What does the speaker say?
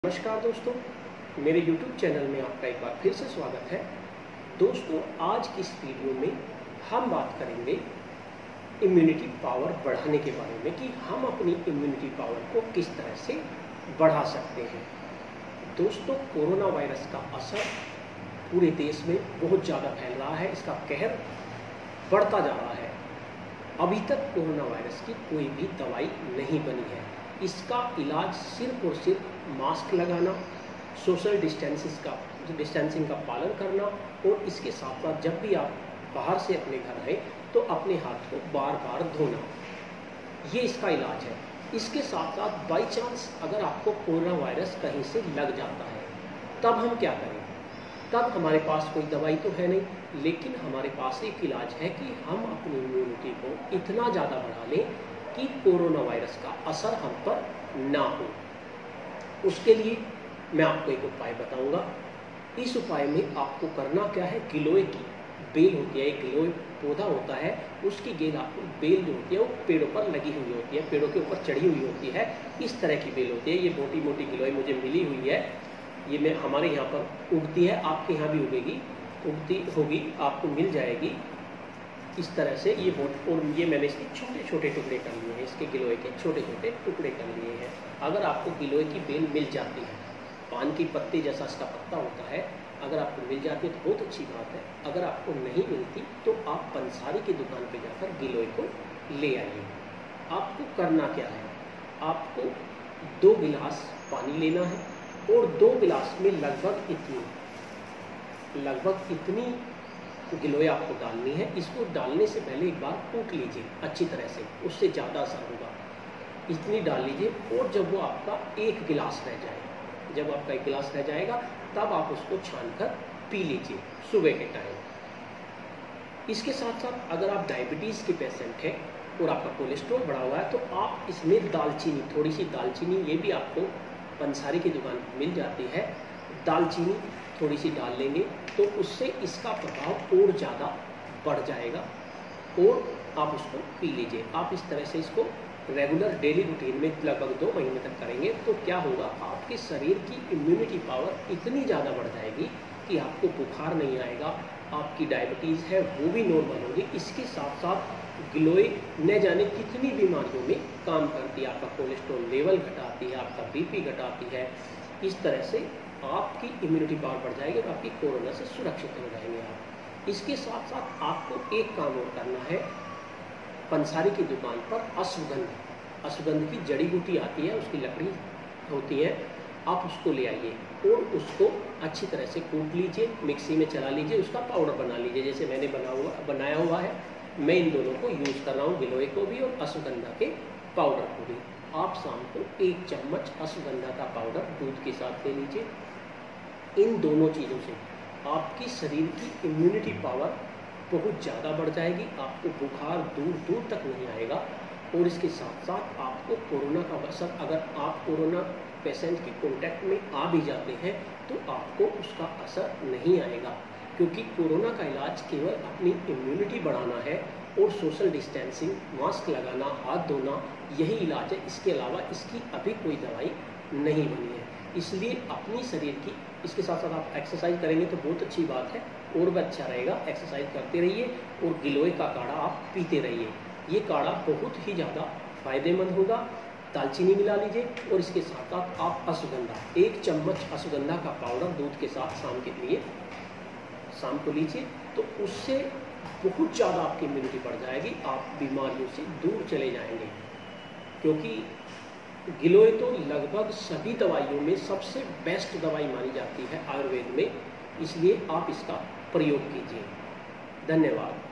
नमस्कार दोस्तों, मेरे YouTube चैनल में आपका एक बार फिर से स्वागत है। दोस्तों, आज की इस वीडियो में हम बात करेंगे इम्यूनिटी पावर बढ़ाने के बारे में कि हम अपनी इम्यूनिटी पावर को किस तरह से बढ़ा सकते हैं। दोस्तों, कोरोना वायरस का असर पूरे देश में बहुत ज़्यादा फैल रहा है, इसका कहर बढ़ता जा रहा है। अभी तक कोरोना वायरस की कोई भी दवाई नहीं बनी है। इसका इलाज सिर्फ और सिर्फ मास्क लगाना, सोशल डिस्टेंसिंग का पालन करना और इसके साथ साथ जब भी आप बाहर से अपने घर आए तो अपने हाथ को बार बार धोना, ये इसका इलाज है। इसके साथ साथ बाई चांस अगर आपको कोरोना वायरस कहीं से लग जाता है तब हम क्या करें? तब हमारे पास कोई दवाई तो है नहीं, लेकिन हमारे पास एक इलाज है कि हम अपनी इम्यूनिटी को इतना ज़्यादा बढ़ा लें कि कोरोना वायरस का असर हम पर ना हो। उसके लिए मैं आपको एक उपाय बताऊंगा। इस उपाय में आपको करना क्या है, गिलोय की बेल होती है, एक गिलोय पौधा होता है, उसकी बेल जो होती है वो पेड़ों पर लगी हुई होती है, पेड़ों के ऊपर चढ़ी हुई होती है। इस तरह की बेल होती है। ये मोटी मोटी गिलोय मुझे मिली हुई है, ये मैं हमारे यहाँ पर उगती है, आपके यहाँ भी उगती होगी, आपको मिल जाएगी। इस तरह से ये और ये मैंने इसके छोटे छोटे टुकड़े कर लिए हैं, इसके गिलोय के छोटे छोटे टुकड़े कर लिए हैं। अगर आपको गिलोय की बेल मिल जाती है, पान की पत्ती जैसा इसका पत्ता होता है, अगर आपको मिल जाती है तो बहुत अच्छी बात है। अगर आपको नहीं मिलती तो आप पंसारी की दुकान पर जाकर गिलोय को ले आइए। आपको करना क्या है, आपको 2 गिलास पानी लेना है और 2 गिलास में लगभग इतनी गिलोय आपको डालनी है। इसको डालने से पहले एक बार कूट लीजिए अच्छी तरह से, उससे ज़्यादा असर होगा। इतनी डाल लीजिए और जब वो आपका 1 गिलास रह जाए, जब आपका 1 गिलास रह जाएगा तब आप उसको छानकर पी लीजिए सुबह के टाइम। इसके साथ साथ अगर आप डायबिटीज़ के पेशेंट हैं और आपका कोलेस्ट्रॉल बढ़ा हुआ है तो आप इसमें दालचीनी, थोड़ी सी दालचीनी, ये भी आपको पंसारी की दुकान पर मिल जाती है, दालचीनी थोड़ी सी डाल लेंगे तो उससे इसका प्रभाव और ज़्यादा बढ़ जाएगा और आप उसको पी लीजिए। आप इस तरह से इसको रेगुलर डेली रूटीन में लगभग 2 महीने तक करेंगे तो क्या होगा, आपके शरीर की इम्यूनिटी पावर इतनी ज़्यादा बढ़ जाएगी कि आपको बुखार नहीं आएगा, आपकी डायबिटीज़ है वो भी नॉर्मल होगी। इसके साथ साथ गिलोय न जाने कितनी बीमारियों में काम करती है, आपका कोलेस्ट्रॉल लेवल घटाती है, आपका बीपी घटाती है। इस तरह से आपकी इम्यूनिटी पावर बढ़ जाएगी और आपकी कोरोना से सुरक्षित हो जाएंगे आप। इसके साथ साथ आपको एक काम और करना है, पंसारी की दुकान पर अश्वगंध की जड़ी बूटी आती है, उसकी लकड़ी होती है, आप उसको ले आइए और उसको अच्छी तरह से कूट लीजिए, मिक्सी में चला लीजिए, उसका पाउडर बना लीजिए जैसे मैंने बनाया हुआ है। मैं इन दोनों को यूज़ कर रहा हूँ, गिलोय को भी और अश्वगंधा के पाउडर को भी। आप शाम को 1 चम्मच अश्वगंधा का पाउडर दूध के साथ ले लीजिए। इन दोनों चीज़ों से आपकी शरीर की इम्यूनिटी पावर बहुत ज़्यादा बढ़ जाएगी, आपको बुखार दूर दूर तक नहीं आएगा। और इसके साथ साथ आपको कोरोना का असर, अगर आप कोरोना पेशेंट के कांटेक्ट में आ भी जाते हैं तो आपको उसका असर नहीं आएगा, क्योंकि कोरोना का इलाज केवल अपनी इम्यूनिटी बढ़ाना है और सोशल डिस्टेंसिंग, मास्क लगाना, हाथ धोना, यही इलाज है। इसके अलावा इसकी अभी कोई दवाई नहीं बनी है। इसलिए अपनी शरीर की, इसके साथ साथ आप एक्सरसाइज करेंगे तो बहुत अच्छी बात है और भी अच्छा रहेगा। एक्सरसाइज करते रहिए और गिलोय का काढ़ा आप पीते रहिए। ये काढ़ा बहुत ही ज़्यादा फायदेमंद होगा। दालचीनी मिला लीजिए और इसके साथ साथ आप अश्वगंधा, 1 चम्मच अश्वगंधा का पाउडर दूध के साथ शाम को लीजिए तो उससे बहुत ज़्यादा आपकी इम्यूनिटी बढ़ जाएगी, आप बीमारियों से दूर चले जाएंगे। क्योंकि गिलोय तो लगभग सभी दवाइयों में सबसे बेस्ट दवाई मानी जाती है आयुर्वेद में, इसलिए आप इसका प्रयोग कीजिए। धन्यवाद।